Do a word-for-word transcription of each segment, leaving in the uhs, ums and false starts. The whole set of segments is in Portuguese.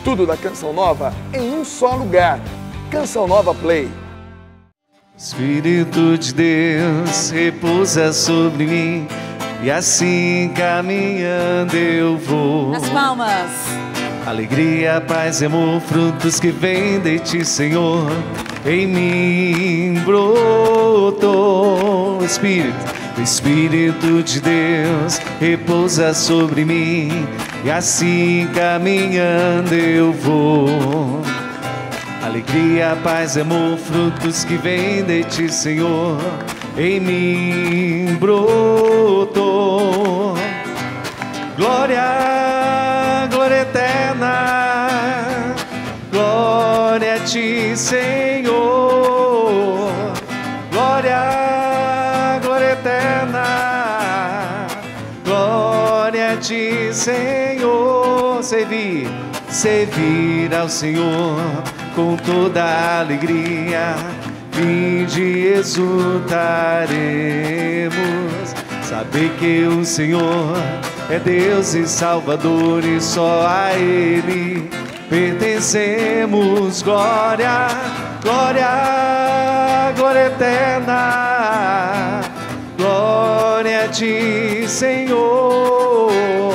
Tudo da Canção Nova em um só lugar. Canção Nova Play. Espírito de Deus repousa sobre mim, e assim caminhando eu vou. Nas palmas. Alegria, paz e amor, frutos que vêm de ti, Senhor, em mim brotou. Espírito, o Espírito de Deus repousa sobre mim, e assim caminhando eu vou. Alegria, paz e amor, frutos que vêm de ti, Senhor, em mim brotou. Glória, glória eterna, glória a ti, Senhor. Glória, glória eterna, glória a ti, Senhor. Servir, servir ao Senhor com toda a alegria, vinde exultaremos. Saber que o Senhor é Deus e Salvador, e só a Ele pertencemos. Glória, glória, glória eterna, glória a ti, Senhor.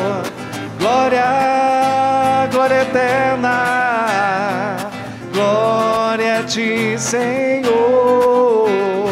Glória, glória eterna, glória a ti, Senhor.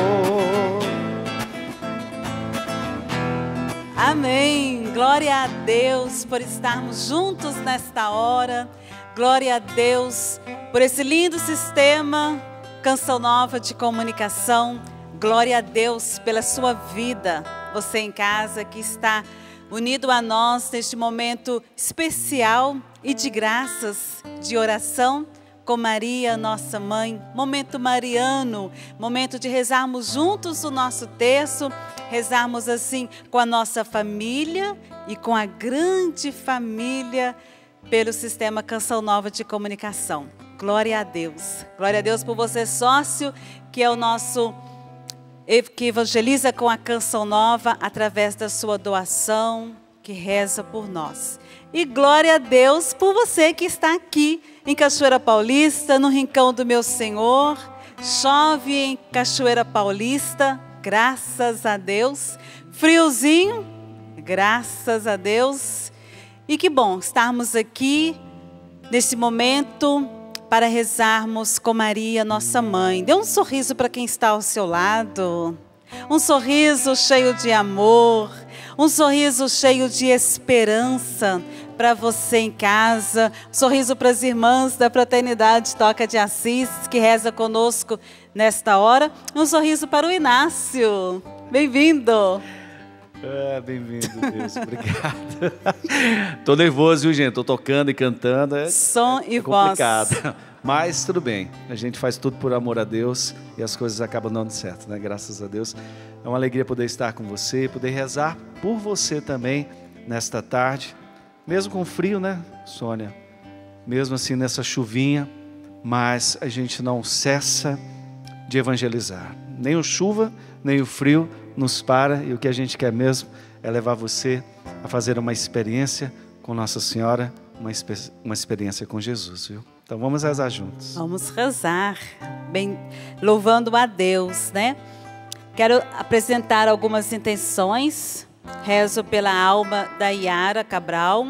Amém. Glória a Deus por estarmos juntos nesta hora. Glória a Deus por esse lindo sistema Canção Nova de comunicação. Glória a Deus pela sua vida. Você em casa que está unido a nós neste momento especial e de graças, de oração com Maria, nossa mãe. Momento mariano, momento de rezarmos juntos o nosso terço, rezarmos assim com a nossa família e com a grande família pelo sistema Canção Nova de comunicação. Glória a Deus. Glória a Deus por você, sócio, que é o nosso que evangeliza com a Canção Nova através da sua doação, que reza por nós. E glória a Deus por você que está aqui em Cachoeira Paulista, no Rincão do Meu Senhor. Chove em Cachoeira Paulista, graças a Deus. Friozinho, graças a Deus. E que bom estarmos aqui nesse momento para rezarmos com Maria, nossa mãe. Dê um sorriso para quem está ao seu lado. Um sorriso cheio de amor. Um sorriso cheio de esperança para você em casa. Um sorriso para as irmãs da Fraternidade Toca de Assis, que reza conosco nesta hora. Um sorriso para o Inácio. Bem-vindo. Ah, bem-vindo, Deus. Obrigado. Tô nervoso, viu, gente? Tô tocando e cantando. É, Som é, e é complicado. Voz. Mas tudo bem. A gente faz tudo por amor a Deus e as coisas acabam dando certo, né? Graças a Deus. É uma alegria poder estar com você, poder rezar por você também nesta tarde. Mesmo com frio, né, Sônia? Mesmo assim nessa chuvinha, mas a gente não cessa de evangelizar. Nem o chuva, nem o frio nos para, e o que a gente quer mesmo é levar você a fazer uma experiência com Nossa Senhora, uma, uma experiência com Jesus, viu? Então vamos rezar juntos. Vamos rezar, bem, louvando a Deus, né? Quero apresentar algumas intenções. Rezo pela alma da Yara Cabral.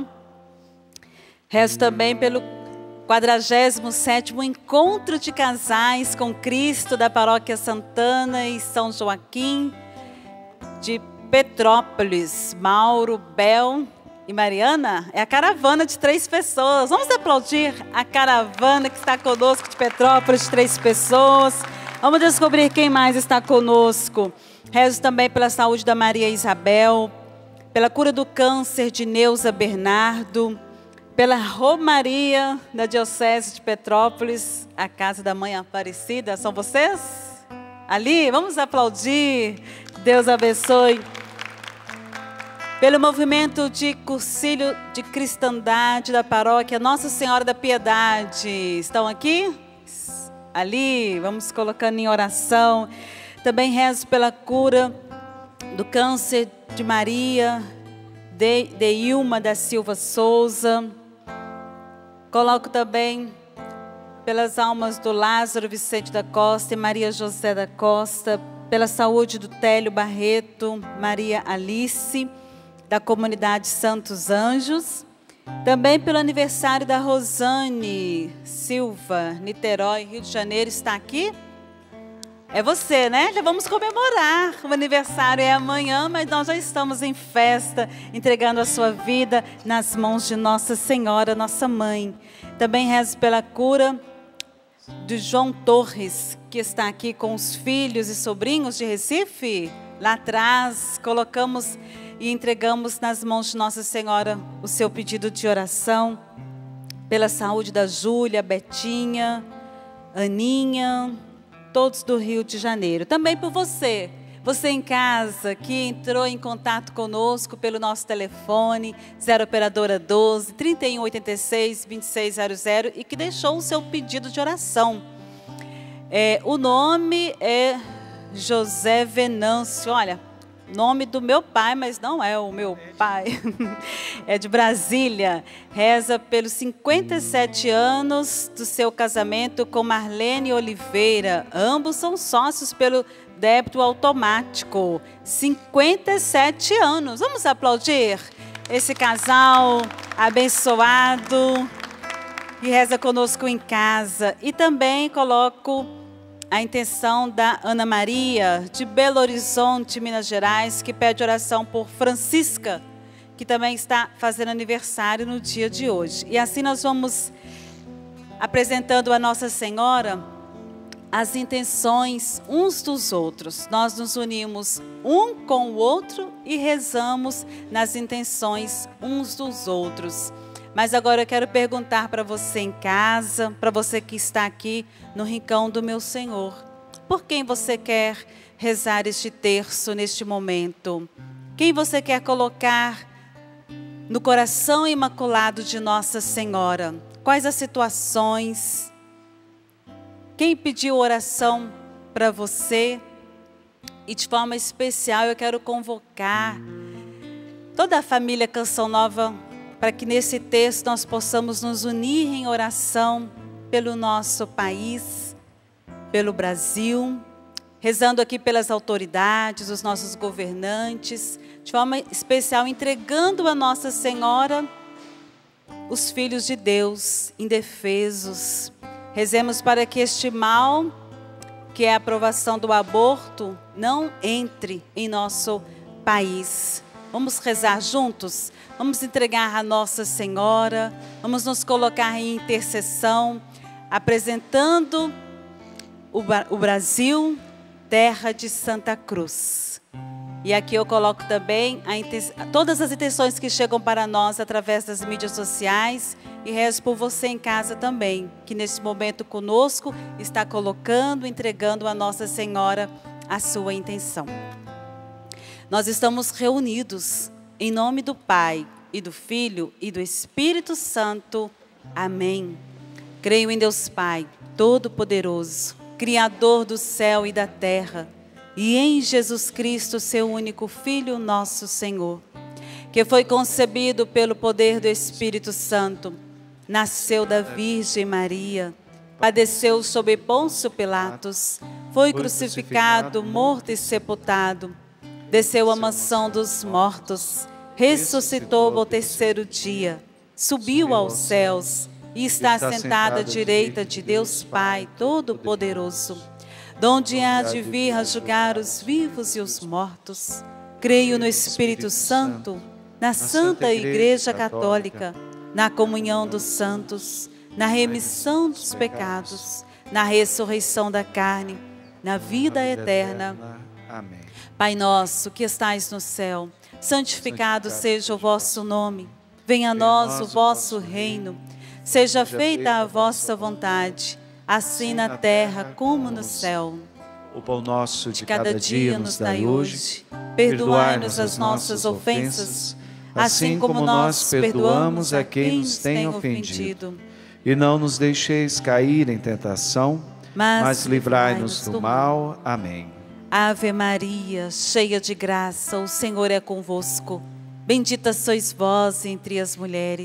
Rezo também pelo quadragésimo sétimo Encontro de Casais com Cristo da Paróquia Santana e São Joaquim de Petrópolis. Mauro, Bel e Mariana. É a caravana de três pessoas. Vamos aplaudir a caravana que está conosco de Petrópolis, de três pessoas. Vamos descobrir quem mais está conosco. Rezo também pela saúde da Maria Isabel, pela cura do câncer de Neuza Bernardo, pela Romaria da Diocese de Petrópolis, a Casa da Mãe Aparecida. São vocês? Ali, vamos aplaudir. Deus abençoe. Pelo movimento de cursilho de cristandade da paróquia Nossa Senhora da Piedade. Estão aqui? Ali, vamos colocando em oração. Também rezo pela cura do câncer de Maria, de, de Ilma da Silva Souza. Coloco também pelas almas do Lázaro Vicente da Costa e Maria José da Costa, pela saúde do Télio Barreto, Maria Alice, da comunidade Santos Anjos. Também pelo aniversário da Rosane Silva, Niterói, Rio de Janeiro. Está aqui? É você, né? Já vamos comemorar. O aniversário é amanhã, mas nós já estamos em festa, entregando a sua vida nas mãos de Nossa Senhora, nossa mãe. Também rezo pela cura de João Torres, que está aqui com os filhos e sobrinhos de Recife. Lá atrás, colocamos e entregamos nas mãos de Nossa Senhora o seu pedido de oração pela saúde da Júlia, Betinha, Aninha, todos do Rio de Janeiro. Também por você, você em casa que entrou em contato conosco pelo nosso telefone zero operadora doze, trinta e um, oitenta e seis, vinte e seis zero zero e que deixou o seu pedido de oração. É, o nome é José Venâncio. Olha, nome do meu pai, mas não é o meu pai. É de Brasília. Reza pelos cinquenta e sete anos do seu casamento com Marlene Oliveira. Ambos são sócios pelo débito automático. cinquenta e sete anos. Vamos aplaudir esse casal abençoado que reza conosco em casa. E também coloco a intenção da Ana Maria, de Belo Horizonte, Minas Gerais, que pede oração por Francisca, que também está fazendo aniversário no dia de hoje. E assim nós vamos apresentando a Nossa Senhora as intenções uns dos outros. Nós nos unimos um com o outro e rezamos nas intenções uns dos outros. Mas agora eu quero perguntar para você em casa, para você que está aqui no rincão do meu Senhor, por quem você quer rezar este terço neste momento? Quem você quer colocar no coração imaculado de Nossa Senhora? Quais as situações? Quem pediu oração para você? E de forma especial eu quero convocar toda a família Canção Nova para que nesse texto nós possamos nos unir em oração pelo nosso país, pelo Brasil, rezando aqui pelas autoridades, os nossos governantes, de forma especial entregando a Nossa Senhora os filhos de Deus indefesos. Rezemos para que este mal, que é a aprovação do aborto, não entre em nosso país. Vamos rezar juntos? Vamos entregar a Nossa Senhora, vamos nos colocar em intercessão, apresentando o, o Brasil, terra de Santa Cruz. E aqui eu coloco também a, todas as intenções que chegam para nós através das mídias sociais e rezo por você em casa também, que nesse momento conosco está colocando, entregando a Nossa Senhora a sua intenção. Nós estamos reunidos em nome do Pai, e do Filho, e do Espírito Santo. Amém. Creio em Deus Pai, Todo-Poderoso, Criador do céu e da terra, e em Jesus Cristo, seu único Filho, nosso Senhor, que foi concebido pelo poder do Espírito Santo, nasceu da Virgem Maria, padeceu sob Pôncio Pilatos, foi crucificado, morto e sepultado, desceu à mansão dos mortos, ressuscitou ao terceiro dia, subiu aos céus e está sentado à direita de Deus Pai Todo-Poderoso, donde há de vir a julgar os vivos e os mortos. Creio no Espírito Santo, na Santa Igreja Católica, na comunhão dos santos, na remissão dos pecados, na ressurreição da carne, na vida eterna. Amém. Pai nosso que estais no céu, santificado seja o vosso nome. Venha a nós o vosso reino. Seja feita a vossa vontade, assim na terra como no céu. O pão nosso De cada dia nos dai hoje. Perdoai-nos as nossas ofensas, assim como nós perdoamos a quem nos tem ofendido. E não nos deixeis cair em tentação, mas livrai-nos do mal. Amém. Ave Maria, cheia de graça, o Senhor é convosco. Bendita sois vós entre as mulheres,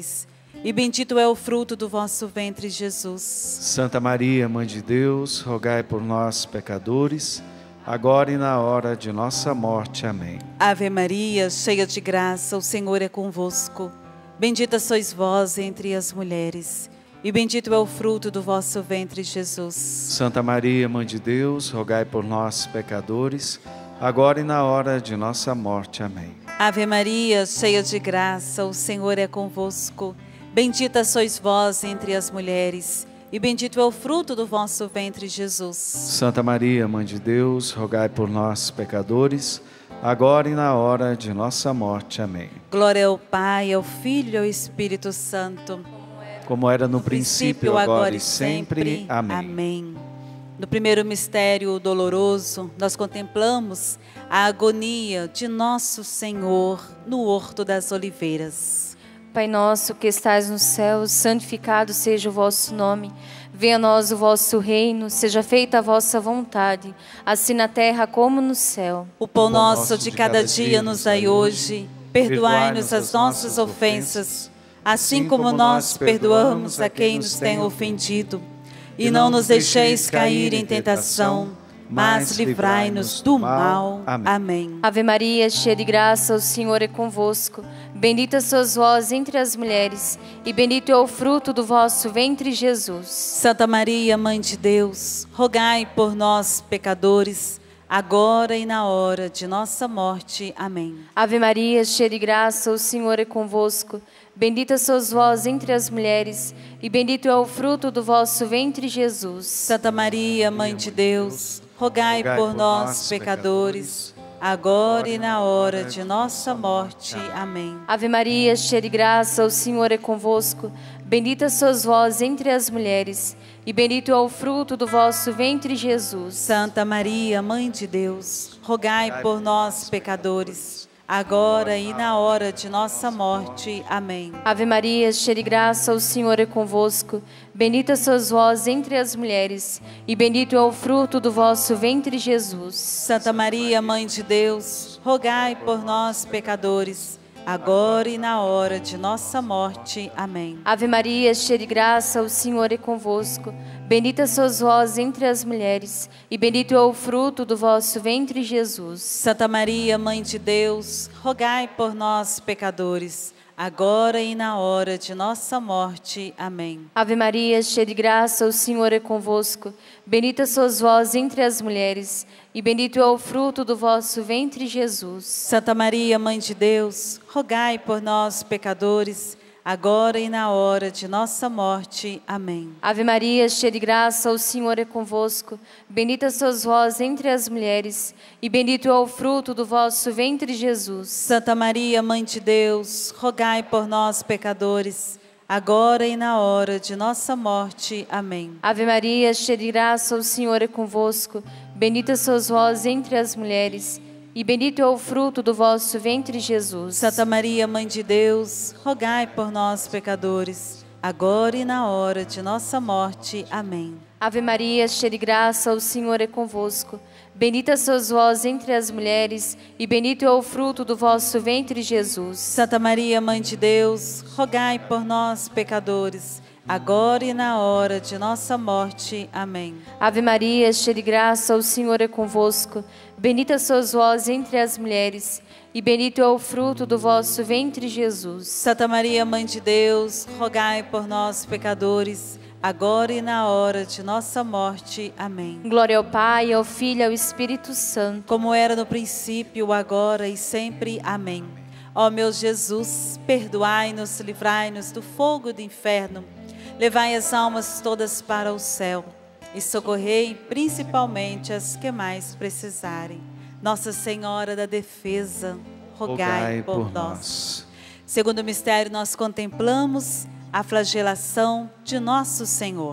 e bendito é o fruto do vosso ventre, Jesus. Santa Maria, Mãe de Deus, rogai por nós, pecadores, agora e na hora de nossa morte. Amém. Ave Maria, cheia de graça, o Senhor é convosco. Bendita sois vós entre as mulheres, e bendito é o fruto do vosso ventre, Jesus. Santa Maria, Mãe de Deus, rogai por nós, pecadores, agora e na hora de nossa morte. Amém. Ave Maria, cheia de graça, o Senhor é convosco. Bendita sois vós entre as mulheres, e bendito é o fruto do vosso ventre, Jesus. Santa Maria, Mãe de Deus, rogai por nós, pecadores, agora e na hora de nossa morte. Amém. Glória ao Pai, ao Filho e ao Espírito Santo, como era no princípio, agora e sempre. Amém. Amém. No primeiro mistério doloroso, nós contemplamos a agonia de nosso Senhor no Horto das Oliveiras. Pai nosso que estais no céu, santificado seja o vosso nome. Venha a nós o vosso reino, seja feita a vossa vontade, assim na terra como no céu. O pão nosso de cada dia nos dai hoje. Perdoai-nos as nossas ofensas, assim como nós perdoamos a quem nos tem ofendido. E não nos deixeis cair em tentação, mas livrai-nos do mal. Amém. Ave Maria, cheia de graça, o Senhor é convosco. Bendita sois vós entre as mulheres, e bendito é o fruto do vosso ventre, Jesus. Santa Maria, Mãe de Deus, rogai por nós, pecadores, agora e na hora de nossa morte. Amém. Ave Maria, cheia de graça, o Senhor é convosco. Bendita sois vós entre as mulheres, e bendito é o fruto do vosso ventre, Jesus. Santa Maria, Mãe de Deus, rogai por nós, pecadores, agora e na hora de nossa morte. Amém. Ave Maria, cheia de graça, o Senhor é convosco. Bendita sois vós entre as mulheres, e bendito é o fruto do vosso ventre, Jesus. Santa Maria, Mãe de Deus, rogai por nós, pecadores, agora e na hora de nossa morte. Amém. Ave Maria, cheia de graça, o Senhor é convosco. Bendita sois vós entre as mulheres, e bendito é o fruto do vosso ventre, Jesus. Santa Maria, Mãe de Deus, rogai por nós, pecadores, agora e na hora de nossa morte. Amém. Ave Maria, cheia de graça, o Senhor é convosco. Bendita sois vós entre as mulheres, e bendito é o fruto do vosso ventre, Jesus. Santa Maria, Mãe de Deus, rogai por nós, pecadores, agora e na hora de nossa morte. Amém. Ave Maria, cheia de graça, o Senhor é convosco. Bendita sois vós entre as mulheres, e bendito é o fruto do vosso ventre, Jesus. Santa Maria, Mãe de Deus, rogai por nós, pecadores, agora e na hora de nossa morte. Amém. Ave Maria, cheia de graça, o Senhor é convosco. Bendita sois vós entre as mulheres, e bendito é o fruto do vosso ventre, Jesus. Santa Maria, Mãe de Deus, rogai por nós, pecadores, agora e na hora de nossa morte. Amém. Ave Maria, cheia de graça, o Senhor é convosco. Bendita sois vós entre as mulheres, e bendito é o fruto do vosso ventre, Jesus. Santa Maria, Mãe de Deus, rogai por nós, pecadores, agora e na hora de nossa morte. Amém. Ave Maria, cheia de graça, o Senhor é convosco. Bendita sois vós entre as mulheres, e bendito é o fruto do vosso ventre, Jesus. Santa Maria, Mãe de Deus, rogai por nós, pecadores, agora e na hora de nossa morte. Amém. Ave Maria, cheia de graça, o Senhor é convosco. Bendita sois vós entre as mulheres, e bendito é o fruto do vosso ventre, Jesus. Santa Maria, Mãe de Deus, rogai por nós, pecadores, agora e na hora de nossa morte. Amém. Glória ao Pai, ao Filho e ao Espírito Santo, como era no princípio, agora e sempre. Amém. Ó meu Jesus, perdoai-nos, livrai-nos do fogo do inferno, levai as almas todas para o céu e socorrei principalmente as que mais precisarem. Nossa Senhora da Defesa, rogai, rogai por, por nós. nós. Segundo o mistério, nós contemplamos a flagelação de nosso Senhor.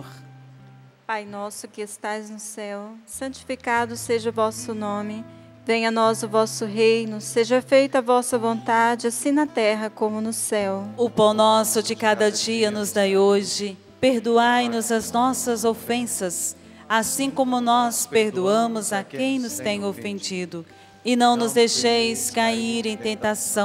Pai nosso que estais no céu, santificado seja o vosso nome. Venha a nós o vosso reino, seja feita a vossa vontade, assim na terra como no céu. O pão nosso de cada dia nos dai hoje. Perdoai-nos as nossas ofensas, assim como nós perdoamos a quem nos tem ofendido. E não nos deixeis cair em tentação,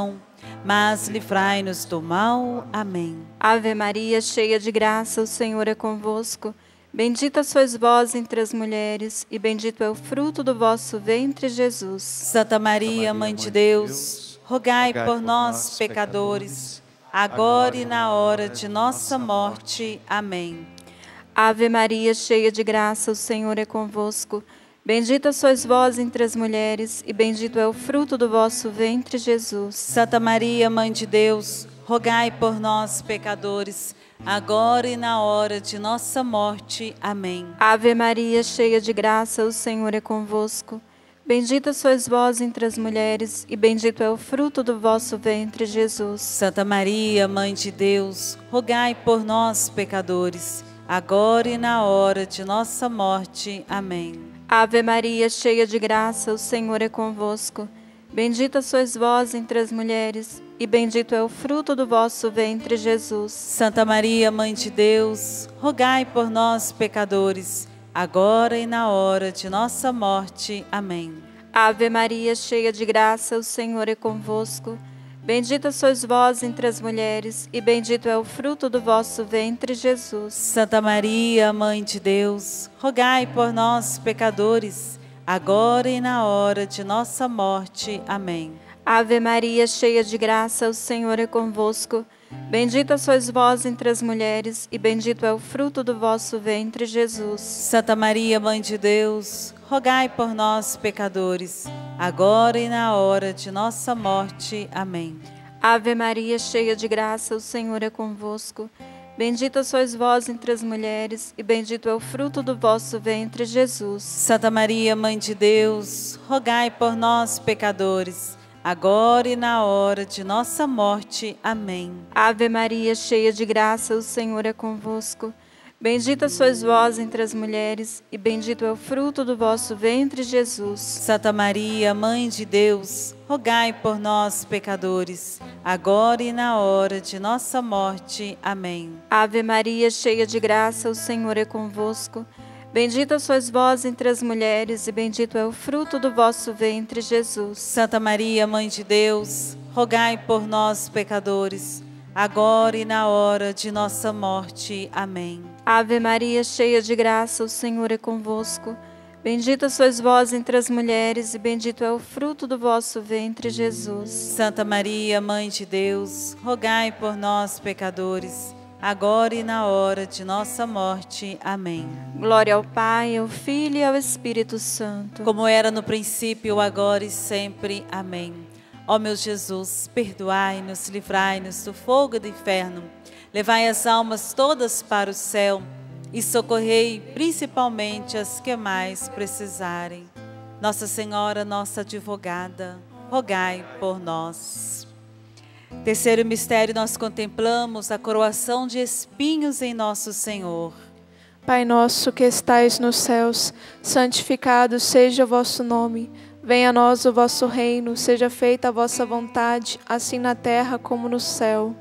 mas livrai-nos do mal. Amém. Ave Maria, cheia de graça, o Senhor é convosco. Bendita sois vós entre as mulheres, e bendito é o fruto do vosso ventre, Jesus. Santa Maria, Mãe de Deus, rogai por nós, pecadores, agora e na hora de nossa morte. Amém. Ave Maria, cheia de graça, o Senhor é convosco. Bendita sois vós entre as mulheres, e bendito é o fruto do vosso ventre, Jesus. Santa Maria, Mãe de Deus, rogai por nós, pecadores, agora e na hora de nossa morte. Amém. Ave Maria, cheia de graça, o Senhor é convosco. Bendita sois vós entre as mulheres, e bendito é o fruto do vosso ventre, Jesus. Santa Maria, Mãe de Deus, rogai por nós, pecadores, agora e na hora de nossa morte. Amém. Ave Maria, cheia de graça, o Senhor é convosco. Bendita sois vós entre as mulheres, e bendito é o fruto do vosso ventre, Jesus. Santa Maria, Mãe de Deus, rogai por nós, pecadores, agora e na hora de nossa morte. Amém. Ave Maria, cheia de graça, o Senhor é convosco. Bendita sois vós entre as mulheres, e bendito é o fruto do vosso ventre, Jesus. Santa Maria, Mãe de Deus, rogai por nós, pecadores, agora e na hora de nossa morte. Amém. Ave Maria, cheia de graça, o Senhor é convosco. Bendita sois vós entre as mulheres, e bendito é o fruto do vosso ventre, Jesus. Santa Maria, Mãe de Deus, rogai por nós, pecadores, agora e na hora de nossa morte. Amém. Ave Maria, cheia de graça, o Senhor é convosco. Bendita sois vós entre as mulheres, e bendito é o fruto do vosso ventre, Jesus. Santa Maria, Mãe de Deus, rogai por nós, pecadores, agora e na hora de nossa morte. Amém. Ave Maria, cheia de graça, o Senhor é convosco. Bendita sois vós entre as mulheres, e bendito é o fruto do vosso ventre, Jesus. Santa Maria, Mãe de Deus, rogai por nós, pecadores, agora e na hora de nossa morte. Amém. Ave Maria, cheia de graça, o Senhor é convosco. Bendita sois vós entre as mulheres, e bendito é o fruto do vosso ventre, Jesus. Santa Maria, Mãe de Deus, rogai por nós, pecadores, agora e na hora de nossa morte. Amém. Ave Maria, cheia de graça, o Senhor é convosco. Bendita sois vós entre as mulheres, e bendito é o fruto do vosso ventre, Jesus. Santa Maria, Mãe de Deus, rogai por nós, pecadores, agora e na hora de nossa morte. Amém. Glória ao Pai, ao Filho e ao Espírito Santo. Como era no princípio, agora e sempre. Amém. Ó meu Jesus, perdoai-nos, livrai-nos do fogo do inferno, levai as almas todas para o céu e socorrei principalmente as que mais precisarem. Nossa Senhora, nossa advogada, rogai por nós. Terceiro mistério, nós contemplamos a coroação de espinhos em nosso Senhor. Pai nosso que estais nos céus, santificado seja o vosso nome. Venha a nós o vosso reino, seja feita a vossa vontade, assim na terra como no céu.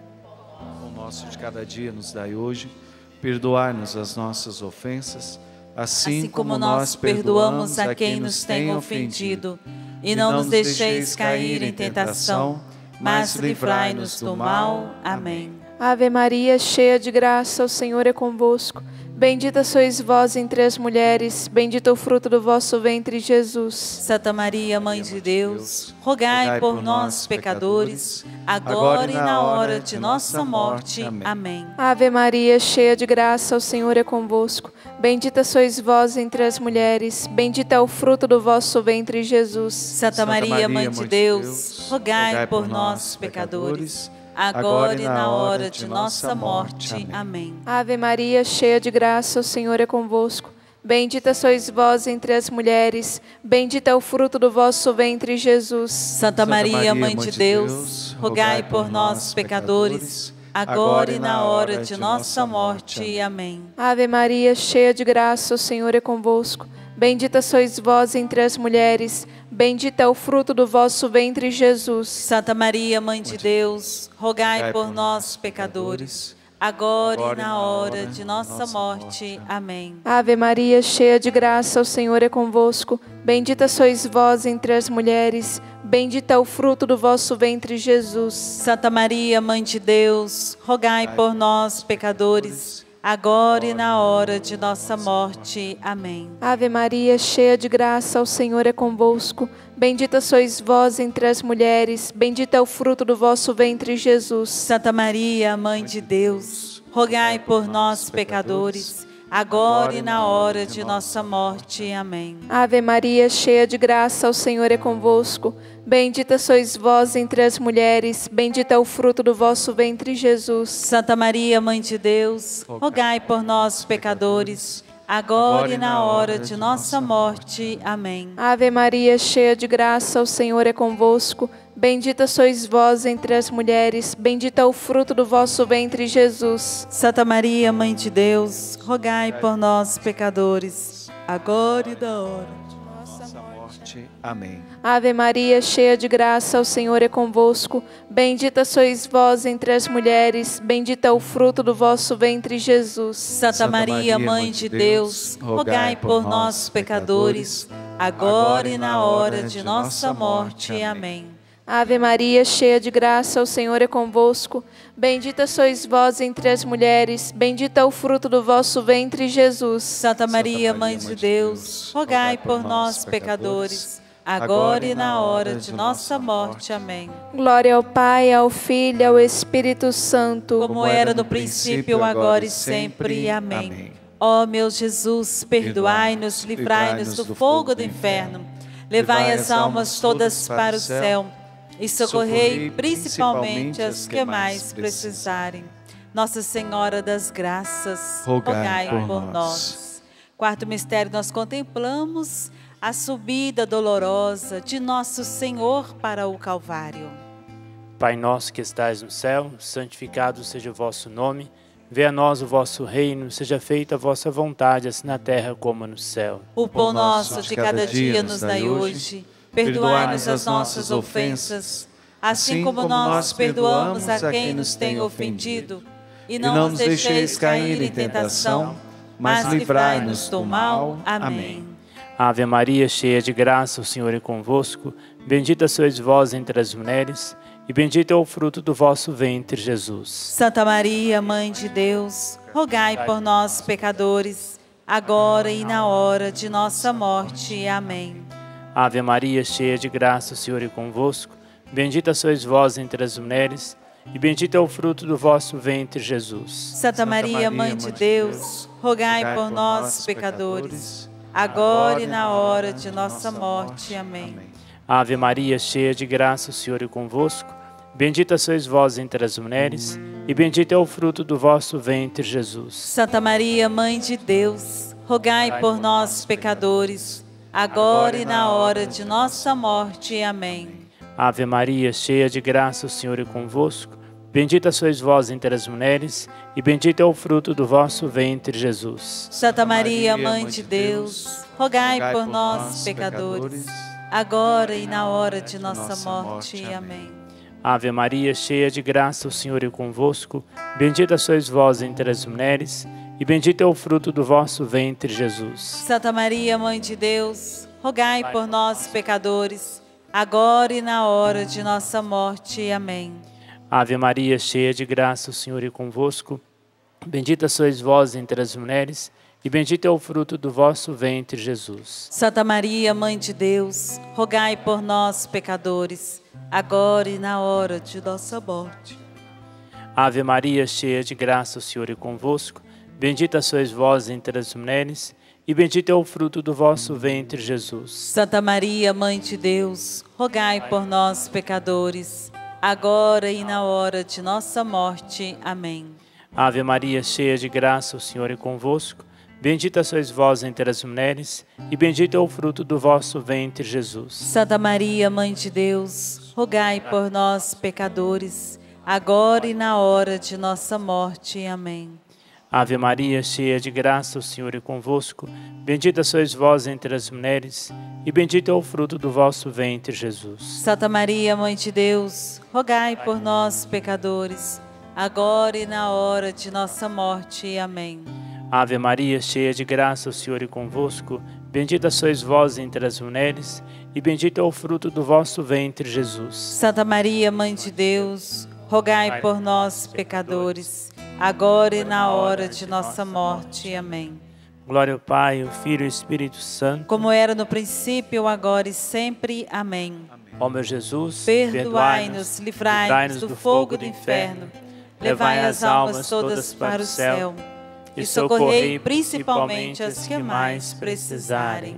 O nosso de cada dia nos dai hoje, perdoai-nos as nossas ofensas, assim, assim como nós perdoamos a quem nos tem ofendido. E não nos deixeis cair em tentação, mas livrai-nos do mal. Amém. Ave Maria, cheia de graça, o Senhor é convosco. Bendita sois vós entre as mulheres, bendito é o fruto do vosso ventre, Jesus. Santa Maria, Mãe de Deus, rogai por nós, pecadores, agora e na hora de nossa morte. Amém. Ave Maria, cheia de graça, o Senhor é convosco. Bendita sois vós entre as mulheres, bendito é o fruto do vosso ventre, Jesus. Santa Maria, Mãe de Deus, rogai por nós, pecadores, agora e na hora de nossa morte. Amém. Ave Maria, cheia de graça, o Senhor é convosco. Bendita sois vós entre as mulheres, bendito é o fruto do vosso ventre, Jesus. Santa Maria, Mãe de Deus, rogai por nós, pecadores, agora e na hora de nossa morte. Amém. Ave Maria, cheia de graça, o Senhor é convosco. Bendita sois vós entre as mulheres, bendito é o fruto do vosso ventre, Jesus. Santa Maria, Mãe de Deus, rogai por nós, pecadores, agora e na hora de nossa morte. Amém. Ave Maria, cheia de graça, o Senhor é convosco. Bendita sois vós entre as mulheres, bendito é o fruto do vosso ventre, Jesus. Santa Maria, Mãe de Deus, rogai por nós, pecadores, agora e na hora de nossa morte. Amém. Ave Maria, cheia de graça, o Senhor é convosco. Bendita sois vós entre as mulheres, bendito é o fruto do vosso ventre, Jesus. Santa Maria, Mãe de Deus, rogai por nós, pecadores, agora e na hora de nossa morte. Amém. Ave Maria, cheia de graça, o Senhor é convosco. Bendita sois vós entre as mulheres, bendito é o fruto do vosso ventre, Jesus. Santa Maria, Mãe de Deus, rogai por nós, pecadores, agora e na hora de nossa morte. Amém. Ave Maria, cheia de graça, o Senhor é convosco. Bendita sois vós entre as mulheres, bendito é o fruto do vosso ventre, Jesus. Santa Maria, Mãe de Deus, rogai por nós, pecadores, agora e na hora de nossa morte. Amém. Ave Maria, cheia de graça, o Senhor é convosco. Bendita sois vós entre as mulheres, bendito é o fruto do vosso ventre, Jesus. Santa Maria, Mãe de Deus, rogai por nós, pecadores, agora e na hora de nossa morte. Amém. Ave Maria, cheia de graça, o Senhor é convosco. Bendita sois vós entre as mulheres, bendito é o fruto do vosso ventre, Jesus. Santa Maria, Mãe de Deus, rogai por nós, pecadores, agora e na hora de nossa morte. Amém. Glória ao Pai, ao Filho e ao Espírito Santo, como era no princípio, agora e sempre. Amém. Ó meu Jesus, perdoai-nos, livrai-nos do fogo do inferno, levai as almas todas para o céu e socorrei principalmente as que mais precisarem. Nossa Senhora das Graças, rogai por nós. Quarto mistério, nós contemplamos a subida dolorosa de nosso Senhor para o Calvário. Pai nosso que estais no céu, santificado seja o vosso nome. Venha a nós o vosso reino, seja feita a vossa vontade, assim na terra como no céu. O pão nosso de cada dia nos dai hoje. Perdoai-nos as nossas ofensas, assim como nós perdoamos a quem nos tem ofendido. E não nos deixeis cair em tentação, mas livrai-nos do mal. Amém. Ave Maria, cheia de graça, o Senhor é convosco. Bendita sois vós entre as mulheres, e bendito é o fruto do vosso ventre, Jesus. Santa Maria, Mãe de Deus, rogai por nós, pecadores, agora e na hora de nossa morte. Amém. Ave Maria, cheia de graça, o Senhor é convosco. Bendita sois vós entre as mulheres, e bendito é o fruto do vosso ventre, Jesus. Santa Maria, Mãe de Deus, rogai por nós, pecadores, agora e na hora de nossa morte. Amém. Ave Maria, cheia de graça, o Senhor é convosco. Bendita sois vós entre as mulheres, e bendito é o fruto do vosso ventre, Jesus. Santa Maria, Mãe de Deus, rogai por nós, pecadores, agora e na hora de nossa morte. Amém. Ave Maria, cheia de graça, o Senhor é convosco. Bendita sois vós entre as mulheres, e bendito é o fruto do vosso ventre, Jesus. Santa Maria, Mãe de Deus, rogai por nós, pecadores, agora e na hora de nossa morte. Amém. Ave Maria, cheia de graça, o Senhor é convosco. Bendita sois vós entre as mulheres, e bendito é o fruto do vosso ventre, Jesus. Santa Maria, Mãe de Deus, rogai por nós, pecadores, agora e na hora de nossa morte. Amém. Ave Maria, cheia de graça, o Senhor é convosco. Bendita sois vós entre as mulheres, e bendito é o fruto do vosso ventre, Jesus. Santa Maria, Mãe de Deus, rogai por nós, pecadores, agora e na hora de nossa morte. Ave Maria, cheia de graça, o Senhor é convosco. Bendita sois vós entre as mulheres, e bendito é o fruto do vosso ventre, Jesus. Santa Maria, Mãe de Deus, rogai por nós, pecadores, agora e na hora de nossa morte. Amém. Ave Maria, cheia de graça, o Senhor é convosco. Bendita sois vós entre as mulheres, e bendito é o fruto do vosso ventre, Jesus. Santa Maria, Mãe de Deus, rogai por nós, pecadores, agora e na hora de nossa morte. Amém. Ave Maria, cheia de graça, o Senhor é convosco. Bendita sois vós entre as mulheres, e bendito é o fruto do vosso ventre, Jesus. Santa Maria, Mãe de Deus, rogai por nós, pecadores, agora e na hora de nossa morte. Amém. Ave Maria, cheia de graça, o Senhor é convosco. Bendita sois vós entre as mulheres, e bendito é o fruto do vosso ventre, Jesus. Santa Maria, Mãe de Deus, rogai por nós, pecadores, agora e na hora de nossa morte. Amém. Glória ao Pai, ao Filho e ao Espírito Santo. Como era no princípio, agora e sempre. Amém. Ó meu Jesus, perdoai-nos, livrai-nos do fogo do inferno, levai as almas todas para o céu e socorrei principalmente as que mais precisarem.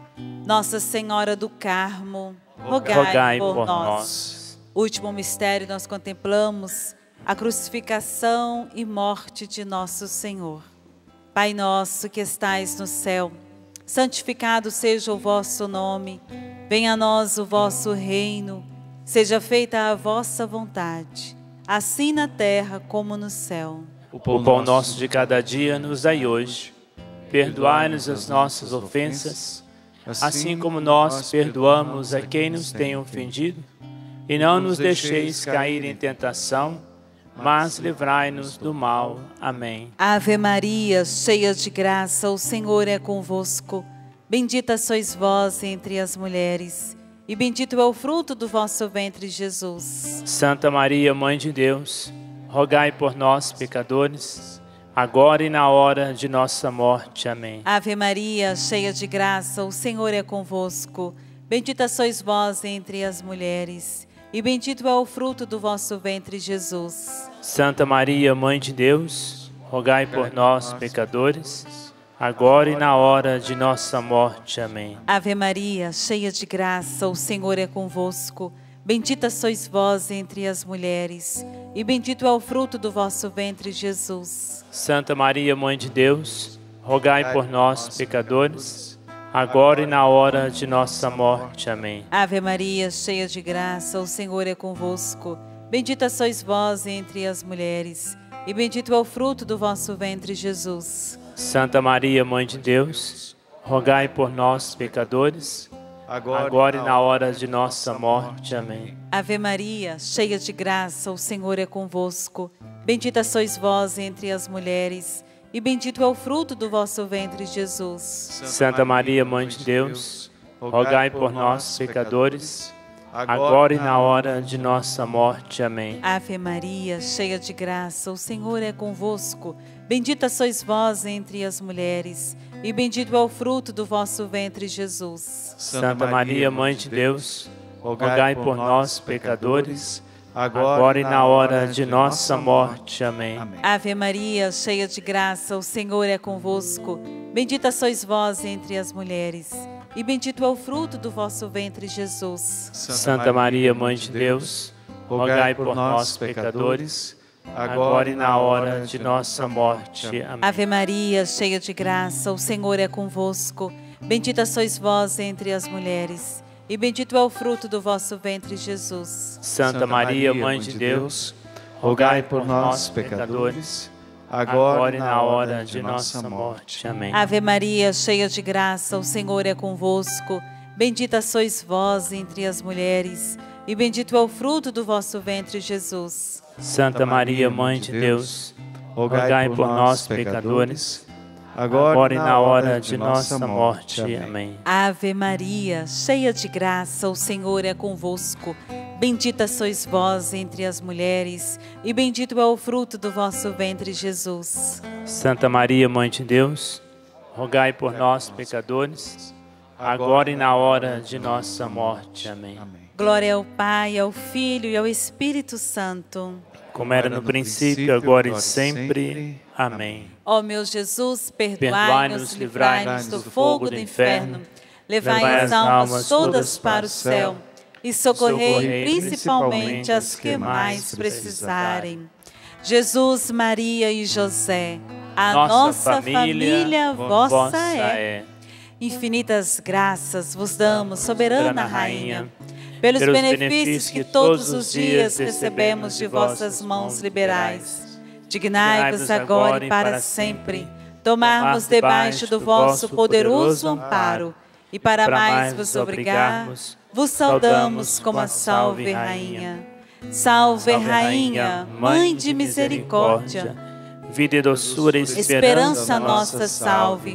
Nossa Senhora do Carmo, rogai, rogai por, por nós. nós. Último mistério, nós contemplamos a crucificação e morte de nosso Senhor. Pai nosso que estais no céu, santificado seja o vosso nome. Venha a nós o vosso reino. Seja feita a vossa vontade, assim na terra como no céu. O pão nosso de cada dia nos dai hoje. Perdoai-nos as nossas ofensas, assim como nós perdoamos a quem nos tem ofendido. E não nos deixeis cair em tentação, mas livrai-nos do mal. Amém. Ave Maria, cheia de graça, o Senhor é convosco. Bendita sois vós entre as mulheres, e bendito é o fruto do vosso ventre, Jesus. Santa Maria, Mãe de Deus, rogai por nós, pecadores, agora e na hora de nossa morte. Amém. Ave Maria, cheia de graça, o Senhor é convosco. Bendita sois vós entre as mulheres, e bendito é o fruto do vosso ventre, Jesus. Santa Maria, Mãe de Deus, rogai por nós, pecadores, agora e na hora de nossa morte. Amém. Ave Maria, cheia de graça, o Senhor é convosco. Bendita sois vós entre as mulheres, e bendito é o fruto do vosso ventre, Jesus. Santa Maria, Mãe de Deus, rogai por nós, pecadores, agora e na hora de nossa morte. Amém. Ave Maria, cheia de graça, o Senhor é convosco. Bendita sois vós entre as mulheres, e bendito é o fruto do vosso ventre, Jesus. Santa Maria, Mãe de Deus, rogai por nós, pecadores, agora, agora e na hora de nossa morte. Amém. Ave Maria, cheia de graça, o Senhor é convosco. Bendita sois vós entre as mulheres, e bendito é o fruto do vosso ventre, Jesus. Santa Maria, Mãe de Deus, rogai por nós, pecadores, agora e na hora de nossa morte. Amém. Ave Maria, cheia de graça, o Senhor é convosco. Bendita sois vós entre as mulheres, e bendito é o fruto do vosso ventre, Jesus. Santa Maria, Mãe de Deus, rogai por nós, pecadores, agora e na hora de nossa morte. Amém. Ave Maria, cheia de graça, o Senhor é convosco. Bendita sois vós entre as mulheres, e bendito é o fruto do vosso ventre, Jesus. Santa Maria, Mãe de Deus, rogai por nós, pecadores, agora e na hora de nossa morte. Amém. Ave Maria, cheia de graça, o Senhor é convosco. Bendita sois vós entre as mulheres, e bendito é o fruto do vosso ventre, Jesus. Santa Maria, Mãe de Deus, rogai por nós, pecadores, agora e na hora de nossa morte. Amém. Ave Maria, cheia de graça, o Senhor é convosco. Bendita sois vós entre as mulheres, e bendito é o fruto do vosso ventre, Jesus. Santa Maria, Mãe de Deus, rogai por nós, pecadores, agora e na hora de nossa morte. Amém. Ave Maria, cheia de graça, o Senhor é convosco. Bendita sois vós entre as mulheres, e bendito é o fruto do vosso ventre, Jesus. Santa Maria, Mãe de Deus, rogai por nós, pecadores, agora e na hora de nossa morte. Amém. Glória ao Pai, ao Filho e ao Espírito Santo, como era no princípio, agora e sempre. Amém. Ó meu Jesus, perdoai-nos, livrai-nos do fogo do inferno, levai as almas todas para o céu e socorrei principalmente as que mais precisarem. Jesus, Maria e José, a nossa, nossa família, família vossa é. Infinitas graças vos damos, soberana Rainha, pelos benefícios que todos os dias recebemos de vossas mãos liberais. Dignai-vos agora e para sempre tomarmos debaixo do vosso poderoso amparo, e para mais vos obrigar, vos saudamos como a Salve Rainha. Salve Rainha, Mãe de misericórdia, vida e doçura e esperança nossa salve.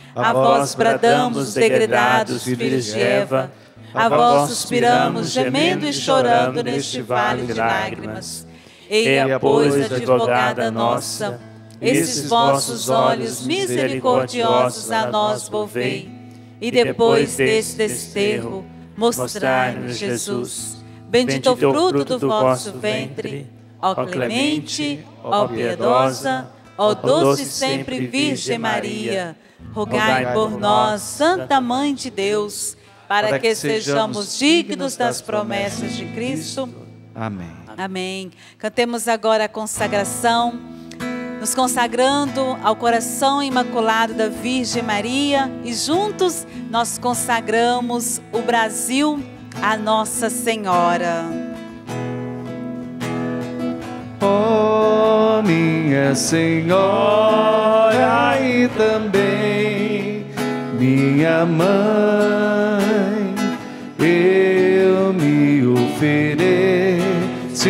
A vós bradamos, degredados, filhos de Eva. A vós suspiramos, gemendo e chorando neste vale de lágrimas. Eia, pois, advogada nossa, esses vossos olhos misericordiosos a nós volvei, e depois deste desterro, mostrai-nos Jesus. Bendito o fruto do vosso ventre, ó clemente, ó piedosa, ó doce sempre Virgem Maria. Rogai por nós, Santa Mãe de Deus, para que sejamos dignos das promessas de Cristo. Amém. Amém. Cantemos agora a consagração, nos consagrando ao coração imaculado da Virgem Maria, e juntos nós consagramos o Brasil a Nossa Senhora. Ó minha Senhora e também minha Mãe, eu me ofereço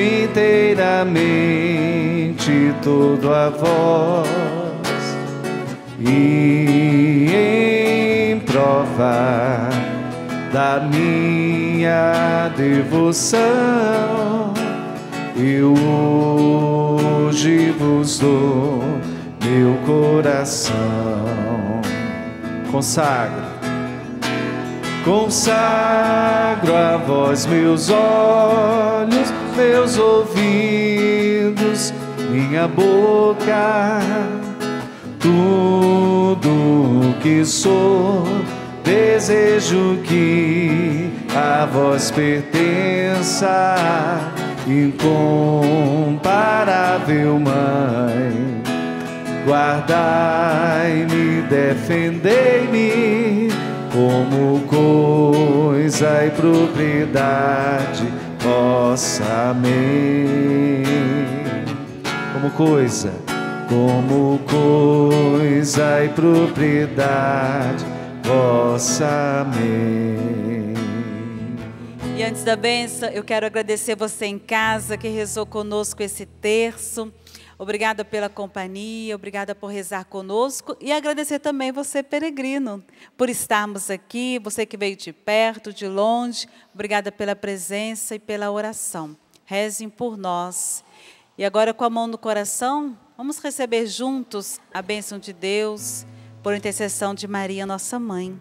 inteiramente todo a vós, e em prova da minha devoção, eu hoje vos dou meu coração. Consagro, consagro a vós meus olhos, meus ouvidos, minha boca, tudo que sou. Desejo que a vós pertença, incomparável Mãe. Guardai-me, defendei-me, como coisa e propriedade vossa. Amém. Como coisa, como coisa e propriedade vossa. Amém. E antes da bênção, eu quero agradecer você em casa que rezou conosco esse terço. Obrigada pela companhia, obrigada por rezar conosco, e agradecer também você, peregrino, por estarmos aqui, você que veio de perto, de longe. Obrigada pela presença e pela oração. Rezem por nós. E agora, com a mão no coração, vamos receber juntos a bênção de Deus, por intercessão de Maria, nossa Mãe.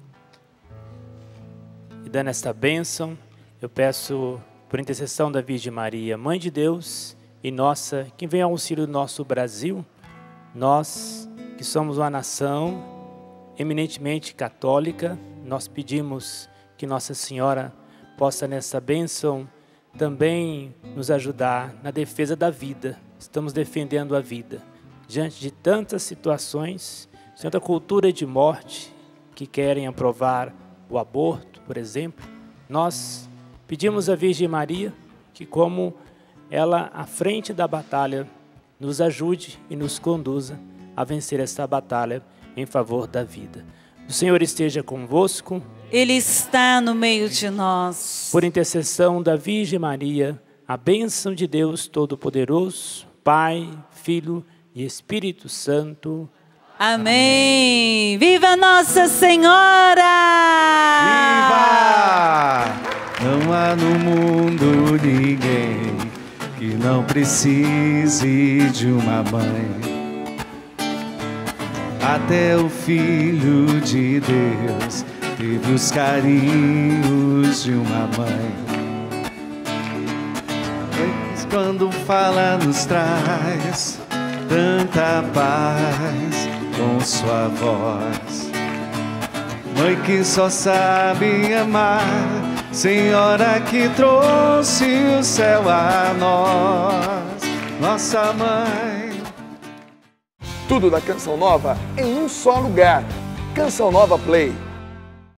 E dando esta bênção, eu peço, por intercessão da Virgem Maria, Mãe de Deus e nossa, que vem ao auxílio do nosso Brasil, nós que somos uma nação eminentemente católica, nós pedimos que Nossa Senhora possa nessa bênção também nos ajudar na defesa da vida. Estamos defendendo a vida diante de tantas situações, tanta cultura de morte que querem aprovar o aborto, por exemplo. Nós pedimos à Virgem Maria que, como ela à frente da batalha, nos ajude e nos conduza a vencer esta batalha em favor da vida. O Senhor esteja convosco. Ele está no meio de nós. Por intercessão da Virgem Maria, a bênção de Deus Todo-Poderoso, Pai, Filho e Espírito Santo. Amém. Viva Nossa Senhora! Viva! Não há no mundo ninguém que não precise de uma mãe. Até o Filho de Deus teve os carinhos de uma mãe. Mas quando fala nos traz tanta paz com sua voz. Mãe que só sabe amar, Senhora que trouxe o céu a nós, nossa mãe. Tudo da Canção Nova em um só lugar. Canção Nova Play.